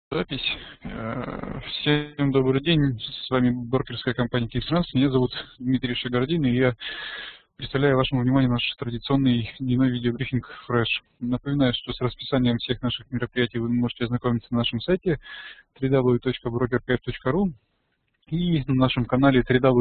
Запись. Всем добрый день. С вами брокерская компания Киевтранс. Меня зовут Дмитрий Шагардин, и я представляю вашему вниманию наш традиционный дневной видеобрифинг Fresh. Напоминаю, что с расписанием всех наших мероприятий вы можете ознакомиться на нашем сайте www.brokerkf.ru и на нашем канале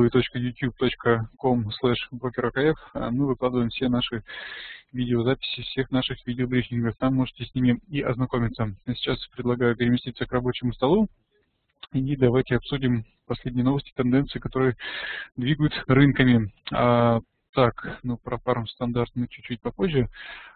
www.youtube.com/brokerkf. Мы выкладываем все наши видеозаписи всех наших видеобрифингов. Там можете с ними и ознакомиться. Сейчас предлагаю переместиться к рабочему столу и давайте обсудим последние новости, тенденции, которые двигают рынками. Так, про пару стандарт мы чуть-чуть попозже.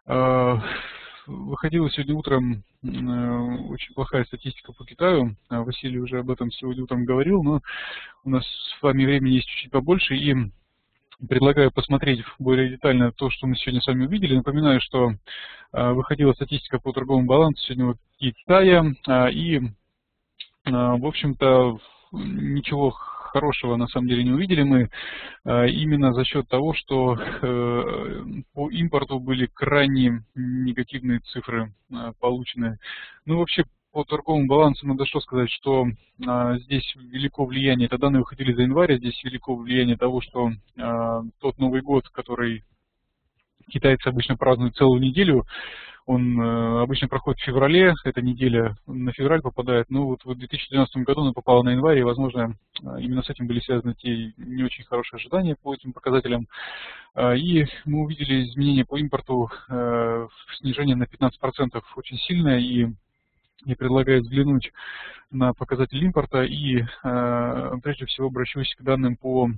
Выходила сегодня утром очень плохая статистика по Китаю. Василий уже об этом сегодня утром говорил, но у нас с вами времени есть чуть-чуть побольше, и предлагаю посмотреть более детально то, что мы сегодня с вами увидели. Напоминаю, что выходила статистика по торговому балансу сегодня Китая, и, в общем-то, ничего хорошего на самом деле не увидели мы, именно за счет того, что по импорту были крайне негативные цифры получены. Ну, вообще, по торговому балансу надо что сказать, что здесь велико влияние, это данные выходили за январь, здесь велико влияние того, что тот Новый год, который китайцы обычно празднуют целую неделю, он обычно проходит в феврале, эта неделя на февраль попадает, но вот в 2012 году она попала на январь, и, возможно, именно с этим были связаны те не очень хорошие ожидания по этим показателям. И мы увидели изменения по импорту, снижение на 15% очень сильное, и я предлагаю взглянуть на показатель импорта и прежде всего обращусь к данным по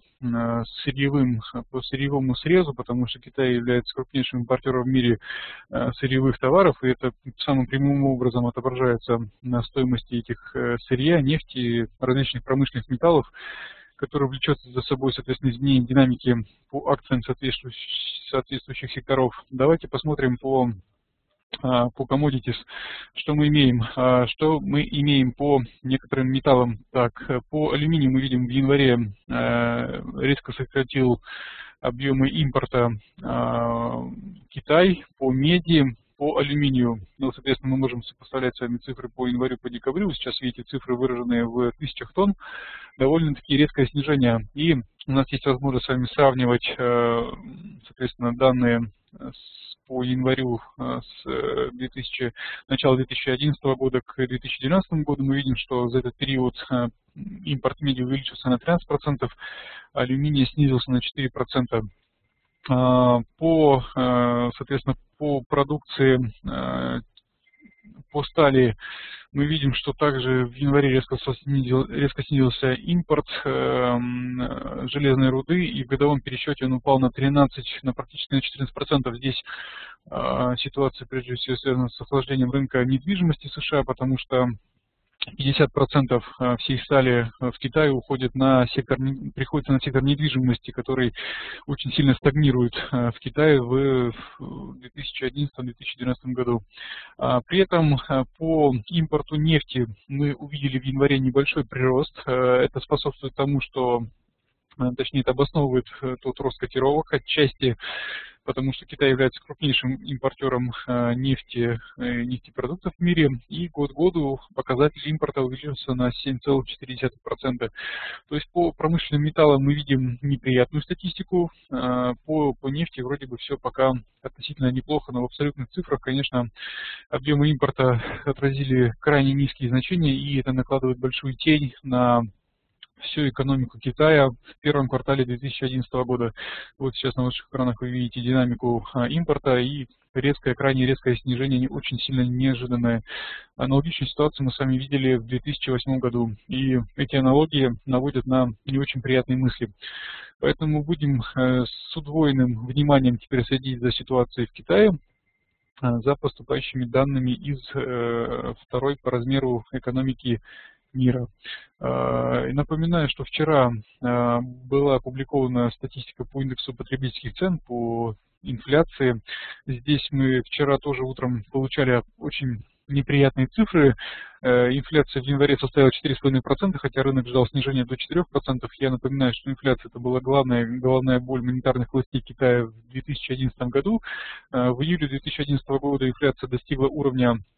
сырьевому срезу, потому что Китай является крупнейшим импортером в мире сырьевых товаров, и это самым прямым образом отображается на стоимости этих сырья, нефти, различных промышленных металлов, который влечет за собой, соответственно, изменение динамики по акциям соответствующих секторов. Давайте посмотрим по commodities, что мы имеем. Что мы имеем по некоторым металлам. Так, по алюминию мы видим в январе резко сократил объемы импорта Китай, по меди, по алюминию. Ну, соответственно, мы можем сопоставлять с вами цифры по январю, по декабрю. Сейчас видите цифры, выраженные в тысячах тонн. Довольно-таки резкое снижение. И у нас есть возможность с вами сравнивать, соответственно, данные по январю с начала 2011 года к 2012 году. Мы видим, что за этот период импорт меди увеличился на 13%, алюминия снизился на 4%. Соответственно, по продукции, по стали мы видим, что также в январе резко снизился импорт железной руды, и в годовом пересчете он упал на практически на 14%. Здесь ситуация прежде всего связана с охлаждением рынка недвижимости США, потому что 50% всей стали в Китае приходится на сектор недвижимости, который очень сильно стагнирует в Китае в 2011-2012 году. При этом по импорту нефти мы увидели в январе небольшой прирост. Это способствует тому, что, точнее, это обосновывает тот рост котировок отчасти, потому что Китай является крупнейшим импортером нефтепродуктов в мире, и год к году показатель импорта увеличился на 7,4%. То есть по промышленным металлам мы видим неприятную статистику, по нефти вроде бы все пока относительно неплохо, но в абсолютных цифрах, конечно, объемы импорта отразили крайне низкие значения, и это накладывает большую тень на всю экономику Китая в первом квартале 2011 года. Вот сейчас на ваших экранах вы видите динамику импорта и крайне резкое снижение, не очень сильно неожиданное. Аналогичную ситуацию мы с вами видели в 2008 году, и эти аналогии наводят на не очень приятные мысли. Поэтому будем с удвоенным вниманием теперь следить за ситуацией в Китае, за поступающими данными из второй по размеру экономики мира. Напоминаю, что вчера была опубликована статистика по индексу потребительских цен, по инфляции. Здесь мы вчера тоже утром получали очень неприятные цифры. Инфляция в январе составила 4,5%, хотя рынок ждал снижения до 4%. Я напоминаю, что инфляция это была головная боль монетарных властей Китая в 2011 году. В июле 2011 года инфляция достигла уровня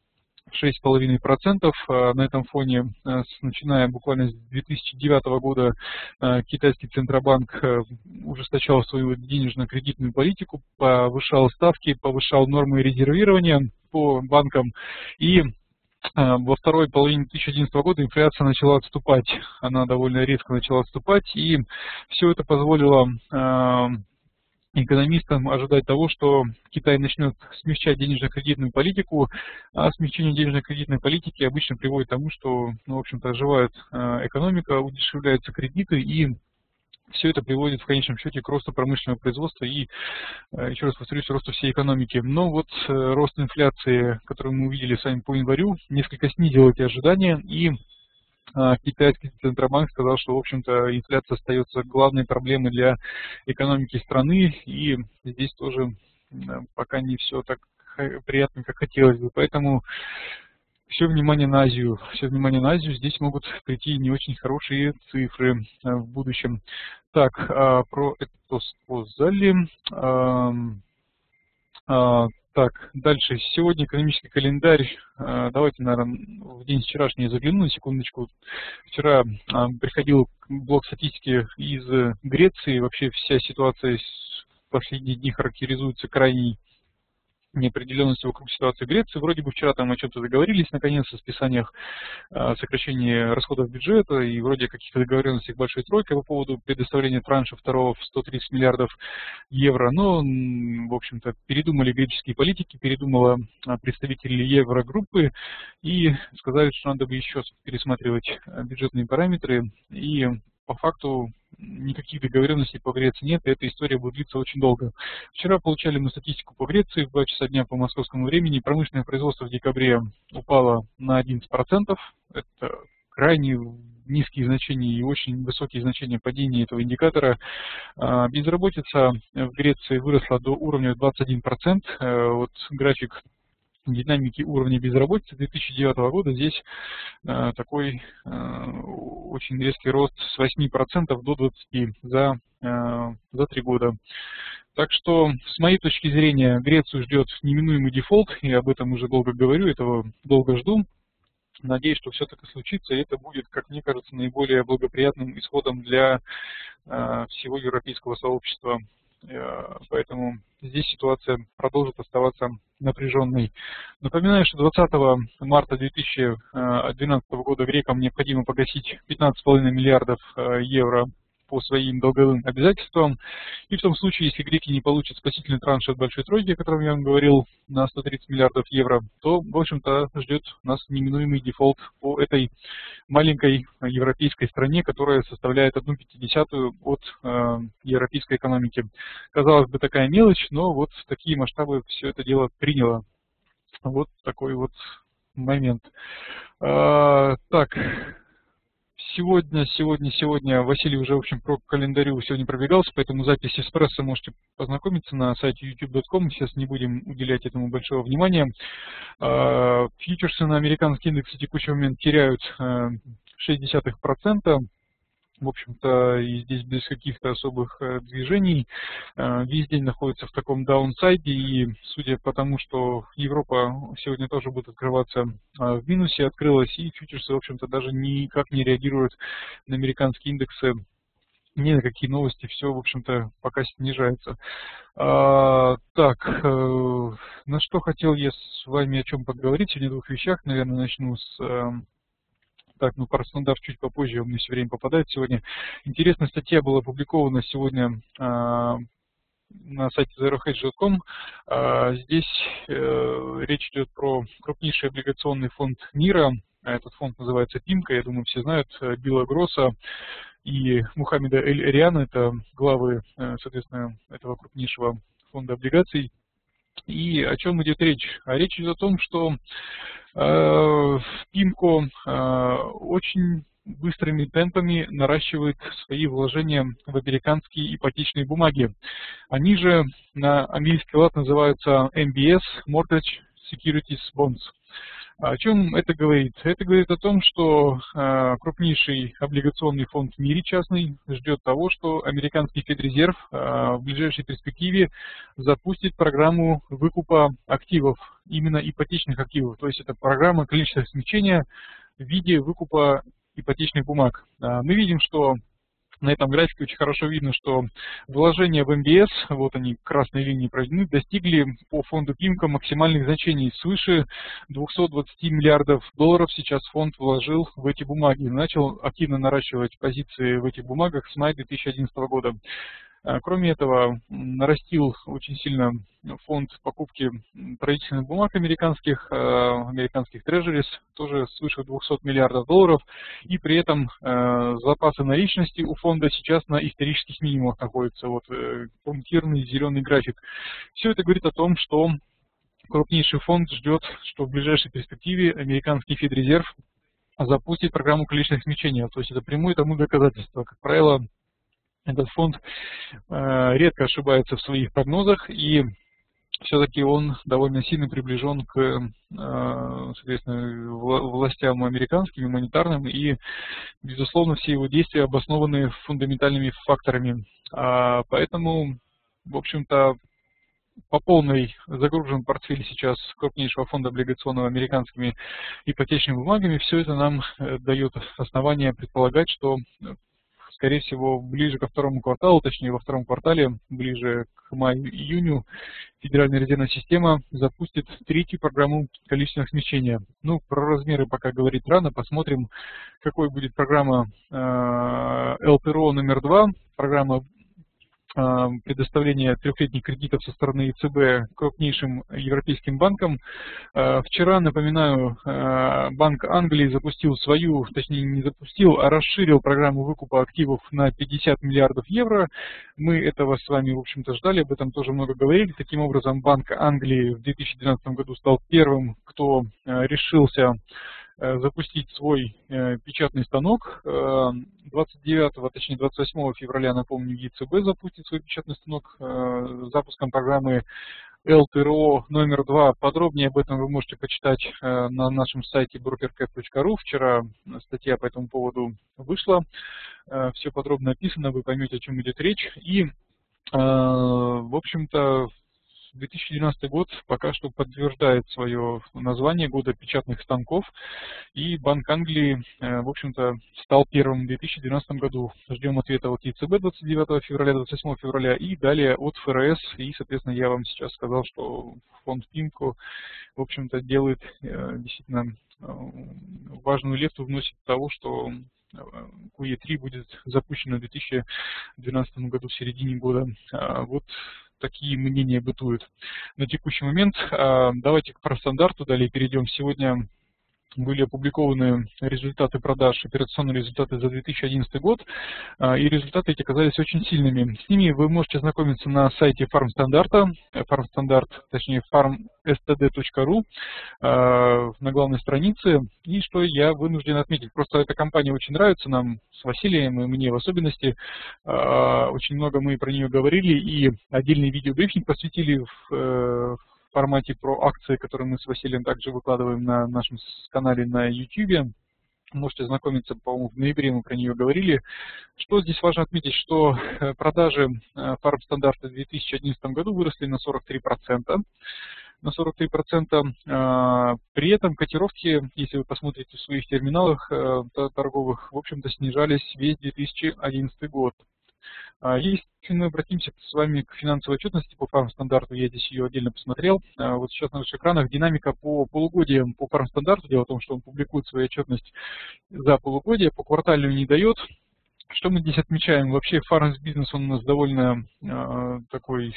6,5%. На этом фоне, начиная буквально с 2009 года, китайский Центробанк ужесточал свою денежно-кредитную политику, повышал ставки, повышал нормы резервирования по банкам. И во второй половине 2011 года инфляция начала отступать. Она довольно резко начала отступать, и все это позволило экономистам ожидать того, что Китай начнет смягчать денежно-кредитную политику, а смягчение денежно-кредитной политики обычно приводит к тому, что, в общем-то, оживает экономика, удешевляются кредиты, и все это приводит в конечном счете к росту промышленного производства и, еще раз повторюсь, росту всей экономики. Но вот рост инфляции, который мы увидели с вами по январю, несколько снизил эти ожидания, и китайский Центробанк сказал, что, в общем-то, инфляция остается главной проблемой для экономики страны, и здесь тоже пока не все так приятно, как хотелось бы. Поэтому все внимание на Азию. Здесь могут прийти не очень хорошие цифры в будущем. Так, про это сказали. Так, дальше. Сегодня экономический календарь. Давайте, наверное, в день вчерашний загляну на секундочку. Вчера приходил блок статистики из Греции. Вообще вся ситуация в последние дни характеризуется крайней неопределенностью вокруг ситуации в Греции. Вроде бы вчера там о чем-то договорились, наконец, о списаниях сокращения расходов бюджета и вроде о каких-то договоренностях большой тройкой по поводу предоставления транша второго в 130 миллиардов евро. Но, в общем-то, передумали греческие политики, передумала представители еврогруппы и сказали, что надо бы еще пересматривать бюджетные параметры, и по факту никаких договоренностей по Греции нет, и эта история будет длиться очень долго. Вчера получали мы статистику по Греции в 2 часа дня по московскому времени. Промышленное производство в декабре упало на 11%. Это крайне низкие значения и очень высокие значения падения этого индикатора. Безработица в Греции выросла до уровня 21%. Вот график динамики уровня безработицы 2009 года, здесь такой очень резкий рост с 8% до 20% за 3 года. Так что, с моей точки зрения, Грецию ждет неминуемый дефолт, я об этом уже долго говорю, этого долго жду. Надеюсь, что все таки случится, и это будет, как мне кажется, наиболее благоприятным исходом для всего европейского сообщества. Поэтому здесь ситуация продолжит оставаться напряженной. Напоминаю, что 20 марта 2012 года грекам необходимо погасить 15,5 миллиардов евро по своим долговым обязательствам. И в том случае, если греки не получат спасительный транш от большой тройки, о котором я вам говорил, на 130 миллиардов евро, то, в общем-то, ждет нас неминуемый дефолт по этой маленькой европейской стране, которая составляет 1/50 от европейской экономики. Казалось бы, такая мелочь, но вот в такие масштабы все это дело приняло. Вот такой вот момент. Так. Сегодня Василий уже, в общем, по календарю сегодня пробегался, поэтому запись эспрессо можете познакомиться на сайте youtube.com. Сейчас не будем уделять этому большого внимания. Фьючерсы на американский индекс в текущий момент теряют 0,6%. В общем-то, и здесь без каких-то особых движений. Весь день находится в таком даунсайде, и судя по тому, что Европа сегодня тоже будет открываться в минусе, открылась, и фьючерсы, в общем-то, даже никак не реагируют на американские индексы, ни на какие новости, все, в общем-то, пока снижается. Так, на что хотел я с вами о чем поговорить? Сегодня о 2 вещах, наверное, начну с... Так, про стандарт чуть попозже, он мне все время попадает сегодня. Интересная статья была опубликована сегодня на сайте zerohedge.com. Здесь речь идет про крупнейший облигационный фонд мира. Этот фонд называется PIMCO, я думаю, все знают, Билла Гросса и Мухаммеда Эль-Эриана, это главы, соответственно, этого крупнейшего фонда облигаций. И о чем идет речь? Речь идет о том, что PIMCO очень быстрыми темпами наращивает свои вложения в американские ипотечные бумаги. Они же на английский лад называются MBS, Mortgage Securities Bonds. О чем это говорит? Это говорит о том, что крупнейший облигационный фонд в мире частный ждет того, что американский Федрезерв в ближайшей перспективе запустит программу выкупа активов, именно ипотечных активов. То есть это программа количественного смягчения в виде выкупа ипотечных бумаг. Мы видим, что на этом графике очень хорошо видно, что вложения в МБС, вот они, красные линии проведены, достигли по фонду PIMCO максимальных значений. Свыше 220 миллиардов долларов сейчас фонд вложил в эти бумаги. Начал активно наращивать позиции в этих бумагах с мая 2011 года. Кроме этого, нарастил очень сильно фонд покупки правительственных бумаг американских трежерис, тоже свыше 200 миллиардов долларов, и при этом запасы наличности у фонда сейчас на исторических минимумах находятся. Вот пунктирный зеленый график. Все это говорит о том, что крупнейший фонд ждет, что в ближайшей перспективе американский Федрезерв запустит программу количественных смягчения. То есть это прямое тому доказательство. Как правило, этот фонд редко ошибается в своих прогнозах, и все-таки он довольно сильно приближен к, соответственно, властям американским, гуманитарным, и, безусловно, все его действия обоснованы фундаментальными факторами. Поэтому, в общем-то, по полной загружен портфель сейчас крупнейшего фонда облигационного американскими ипотечными бумагами. Все это нам дает основание предполагать, что, скорее всего, ближе ко второму кварталу, точнее во втором квартале, ближе к маю-июню, Федеральная резервная система запустит третью программу количественного смягчения. Ну, про размеры пока говорить рано, посмотрим, какой будет программа ЛТРО номер 2, программа предоставления трехлетних кредитов со стороны ЕЦБ крупнейшим европейским банкам. Вчера, напоминаю, Банк Англии запустил свою, точнее не запустил, а расширил программу выкупа активов на 50 миллиардов евро. Мы этого с вами, в общем-то, ждали, об этом тоже много говорили. Таким образом, Банк Англии в 2012 году стал первым, кто решился запустить свой печатный станок. 29, точнее 28 февраля, напомню, ЕЦБ запустит свой печатный станок запуском программы ЛТРО номер 2. Подробнее об этом вы можете почитать на нашем сайте brokercap.ru. Вчера статья по этому поводу вышла. Все подробно описано, вы поймете, о чем идет речь. И, в общем-то, 2012 год пока что подтверждает свое название года печатных станков, и Банк Англии, в общем-то, стал первым в 2012 году. Ждем ответа от ЕЦБ 29 февраля, 28 февраля и далее от ФРС. И, соответственно, я вам сейчас сказал, что фонд PIMCO, в общем-то, делает действительно важную лепту, вносит того, что QE3 будет запущено в 2012 году, в середине года. Вот такие мнения бытуют на текущий момент. Давайте к профстандарту далее перейдем. Сегодня были опубликованы результаты продаж, операционные результаты за 2011 год, и результаты эти оказались очень сильными. С ними вы можете ознакомиться на сайте FarmStandard, точнее farmstd.ru, на главной странице. И что я вынужден отметить, просто эта компания очень нравится нам с Василием, и мне в особенности. Очень много мы про нее говорили, и отдельный видеобрифинг посвятили в формате про акции, которые мы с Василием также выкладываем на нашем канале на YouTube. Можете ознакомиться, по-моему, в ноябре мы про нее говорили. Что здесь важно отметить, что продажи FarmStandard в 2011 году выросли на 43%. На 43%. При этом котировки, если вы посмотрите в своих терминалах торговых, в общем-то снижались весь 2011 год. Если мы обратимся с вами к финансовой отчетности по FarmStandard, я здесь ее отдельно посмотрел. Вот сейчас на ваших экранах динамика по полугодиям по FarmStandard. Дело в том, что он публикует свою отчетность за полугодие, по квартальную не дает. Что мы здесь отмечаем? Вообще фармс бизнес он у нас довольно такой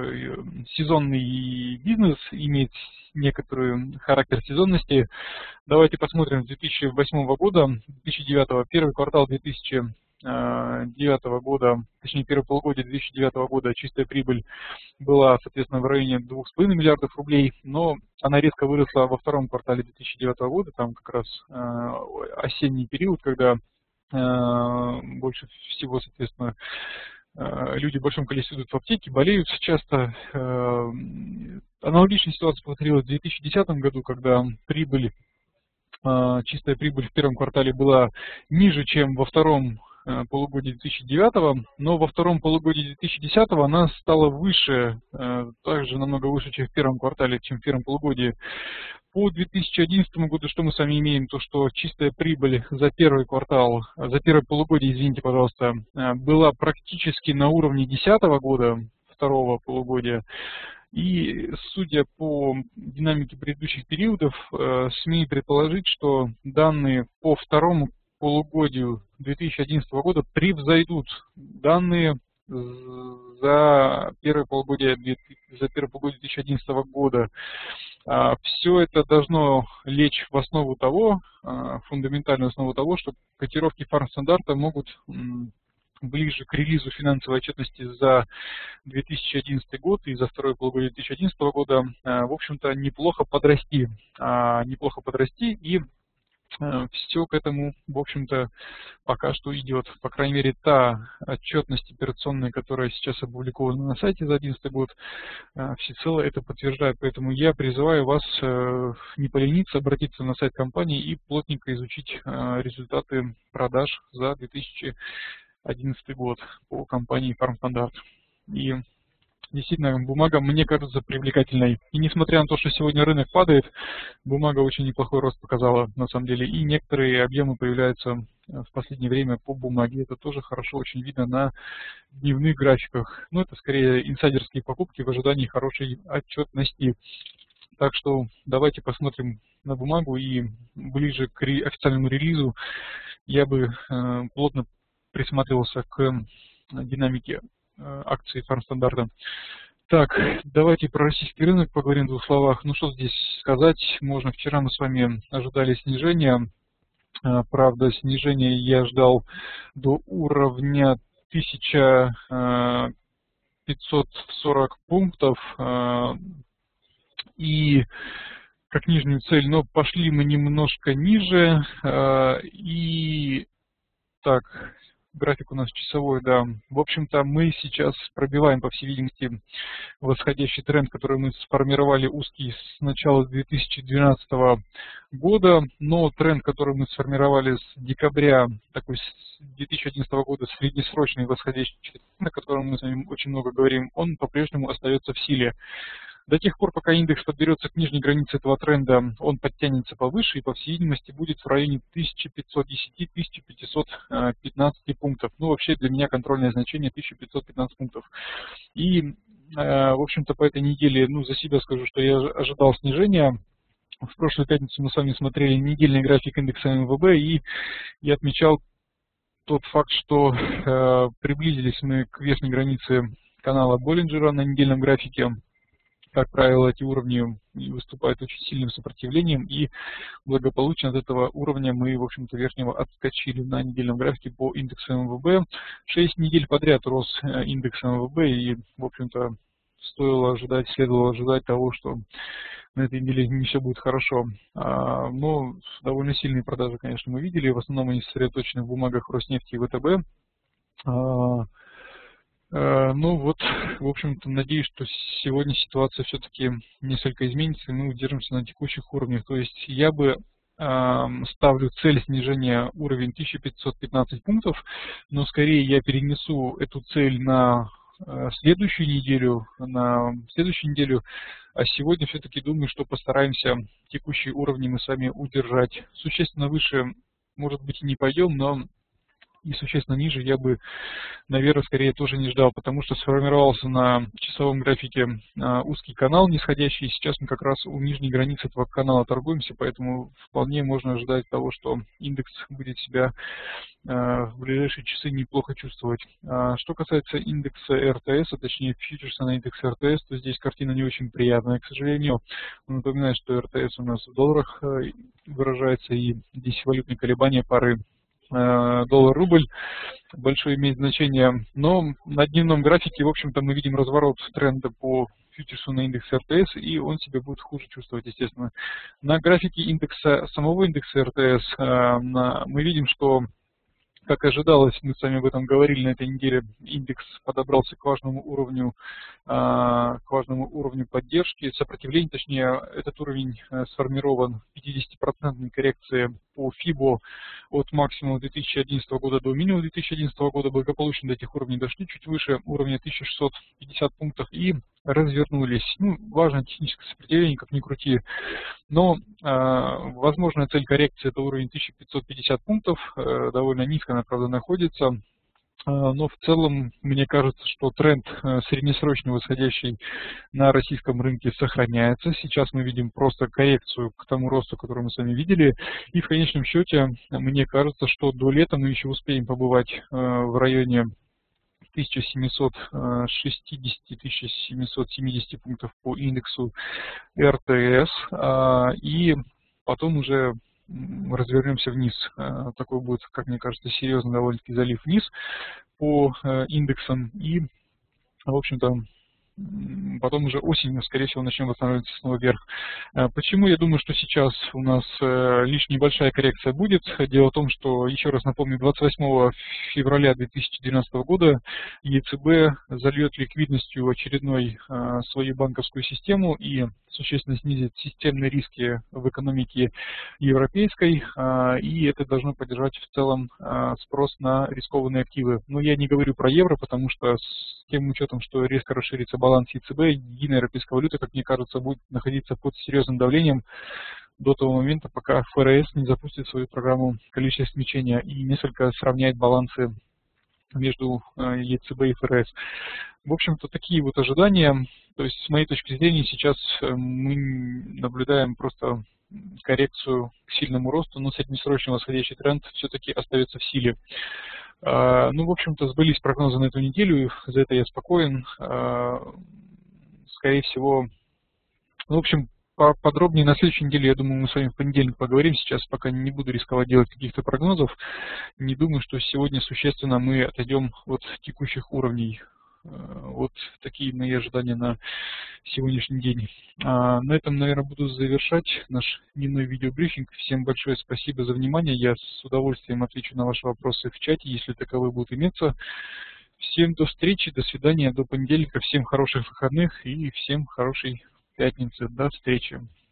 сезонный бизнес, имеет некоторый характер сезонности. Давайте посмотрим с 2008 года, 2009, первый квартал 2009 года, точнее первое полугодие 2009 года чистая прибыль была, соответственно, в районе 2,5 миллиардов рублей, но она резко выросла во втором квартале 2009 года, там как раз осенний период, когда больше всего, соответственно, люди в большом количестве идут в аптеки, болеют часто. Аналогичная ситуация повторилась в 2010 году, когда прибыль чистая прибыль в первом квартале была ниже, чем во втором полугодии 2009, но во втором полугодии 2010 она стала выше, также намного выше, чем в первом квартале, чем в первом полугодии. По 2011 году что мы с вами имеем? То, что чистая прибыль за первый квартал, за первое полугодие, извините, пожалуйста, была практически на уровне 2010 года, второго полугодия. И судя по динамике предыдущих периодов, смею предположить, что данные по второму полугодию 2011 года превзойдут данные за первое полугодие 2011 года. Все это должно лечь в основу того, фундаментальную основу того, что котировки фармстандарта могут ближе к релизу финансовой отчетности за 2011 год и за второе полугодие 2011 года, в общем-то, неплохо подрасти. И все к этому, в общем-то, пока что идет. По крайней мере, та отчетность операционная, которая сейчас опубликована на сайте за 2011 год, всецело это подтверждает. Поэтому я призываю вас не полениться, обратиться на сайт компании и плотненько изучить результаты продаж за 2011 год по компании Фармстандарт. И действительно, бумага, мне кажется, привлекательной. И несмотря на то, что сегодня рынок падает, бумага очень неплохой рост показала на самом деле. И некоторые объемы появляются в последнее время по бумаге. Это тоже хорошо очень видно на дневных графиках. Но это скорее инсайдерские покупки в ожидании хорошей отчетности. Так что давайте посмотрим на бумагу, и ближе к официальному релизу я бы плотно присматривался к динамике акций Фармстандарта. Так, давайте про российский рынок поговорим в двух словах. Ну что здесь сказать можно. Вчера мы с вами ожидали снижения. Правда, снижение я ждал до уровня 1540 пунктов и как нижнюю цель, но пошли мы немножко ниже. И так, график у нас часовой, да. В общем-то, мы сейчас пробиваем, по всей видимости, восходящий тренд, который мы сформировали узкий с начала 2012 года, но тренд, который мы сформировали с декабря, такой с 2011 года, среднесрочный восходящий тренд, о котором мы с вами очень много говорим, он по-прежнему остается в силе. До тех пор, пока индекс подберется к нижней границе этого тренда, он подтянется повыше и, по всей видимости, будет в районе 1510-1515 пунктов. Ну, вообще для меня контрольное значение 1515 пунктов. И, в общем-то, по этой неделе, ну, за себя скажу, что я ожидал снижения. В прошлую пятницу мы с вами смотрели недельный график индекса МВБ, и я отмечал тот факт, что приблизились мы к верхней границе канала Боллинджера на недельном графике. Как правило, эти уровни выступают очень сильным сопротивлением, и благополучно от этого уровня мы, в общем-то, верхнего отскочили на недельном графике по индексу МВБ. 6 недель подряд рос индекс МВБ, и, в общем-то, следовало ожидать того, что на этой неделе не все будет хорошо. Но довольно сильные продажи, конечно, мы видели. В основном они сосредоточены в бумагах Роснефти и ВТБ. Ну вот, в общем-то, надеюсь, что сегодня ситуация все-таки несколько изменится, и мы удержимся на текущих уровнях. То есть я бы ставлю цель снижения уровень 1515 пунктов, но скорее я перенесу эту цель на следующую неделю, а сегодня все-таки думаю, что постараемся текущие уровни мы с вами удержать. Существенно выше, может быть, и не пойдем, но и существенно ниже я бы, наверное, скорее тоже не ждал, потому что сформировался на часовом графике узкий канал нисходящий, и сейчас мы как раз у нижней границы этого канала торгуемся, поэтому вполне можно ожидать того, что индекс будет себя в ближайшие часы неплохо чувствовать. Что касается индекса РТС, а точнее фьючерса на индекс РТС, то здесь картина не очень приятная, к сожалению. Напоминаю, что РТС у нас в долларах выражается, и здесь валютные колебания пары доллар-рубль большое имеет значение, но на дневном графике, в общем-то, мы видим разворот тренда по фьючерсу на индекс РТС, и он себя будет хуже чувствовать, естественно. На графике самого индекса РТС мы видим, что Как ожидалось, мы с вами об этом говорили на этой неделе, индекс подобрался к важному уровню поддержки, сопротивления, точнее, этот уровень сформирован 50% коррекции по FIBO от максимума 2011 года до минимума 2011 года, благополучно до этих уровней дошли, чуть выше уровня 1650 пунктов и развернулись. Ну, важно техническое сопротивление, как ни крути, но возможная цель коррекции — это уровень 1550 пунктов, довольно низко она, правда, находится. Но в целом, мне кажется, что тренд среднесрочно восходящий на российском рынке сохраняется. Сейчас мы видим просто коррекцию к тому росту, который мы с вами видели. И в конечном счете, мне кажется, что до лета мы еще успеем побывать в районе 1760-1770 пунктов по индексу РТС. И потом уже развернемся вниз. Такой будет, как мне кажется, серьезный довольно-таки залив вниз по индексам. И, в общем-то, потом уже осенью, скорее всего, начнем восстанавливаться снова вверх. Почему я думаю, что сейчас у нас лишь небольшая коррекция будет? Дело в том, что, еще раз напомню, 28 февраля 2012 года ЕЦБ зальет ликвидностью очередной свою банковскую систему и существенно снизит системные риски в экономике европейской, и это должно поддержать в целом спрос на рискованные активы. Но я не говорю про евро, потому что с тем учетом, что резко расширится баланс ЕЦБ, единая европейская валюта, как мне кажется, будет находиться под серьезным давлением до того момента, пока ФРС не запустит свою программу количества смягчения и несколько сравняет балансы между ЕЦБ и ФРС. В общем-то, такие вот ожидания. То есть, с моей точки зрения, сейчас мы наблюдаем просто коррекцию к сильному росту, но среднесрочный восходящий тренд все-таки остается в силе. Ну, в общем-то, сбылись прогнозы на эту неделю, за это я спокоен. Скорее всего, в общем, подробнее на следующей неделе, я думаю, мы с вами в понедельник поговорим. Сейчас пока не буду рисковать делать каких-то прогнозов. Не думаю, что сегодня существенно мы отойдем от текущих уровней. Вот такие мои ожидания на сегодняшний день. На этом, наверное, буду завершать наш дневной видеобрифинг. Всем большое спасибо за внимание. Я с удовольствием отвечу на ваши вопросы в чате, если таковые будут иметься. Всем до встречи, до свидания, до понедельника. Всем хороших выходных и всем хорошей пятницы. До встречи.